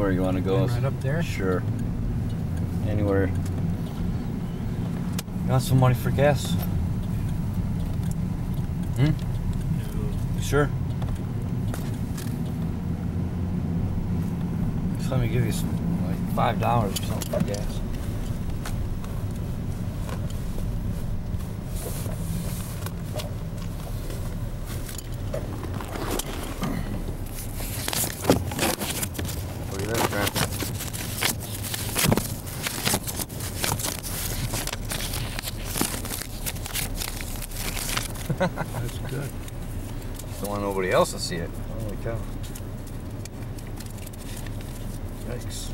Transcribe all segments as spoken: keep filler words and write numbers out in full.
Anywhere you want to go. Right up there? Sure. Anywhere. You want some money for gas? Hmm? You sure? Just let me give you some, like five dollars or something for gas. Look at that crap. That's good. Don't want nobody else to see it. Holy cow. Yikes.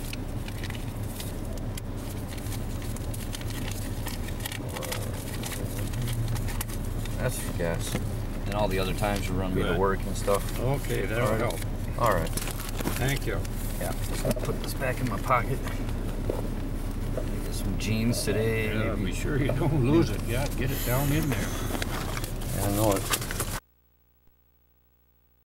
That's for gas. And all the other times you run me to work and stuff. Okay, that'll All right. help. All right. Thank you. Yeah. Just gonna put this back in my pocket. Get some jeans today. Yeah, be sure you don't lose it. Yeah, get it down in there. I know it.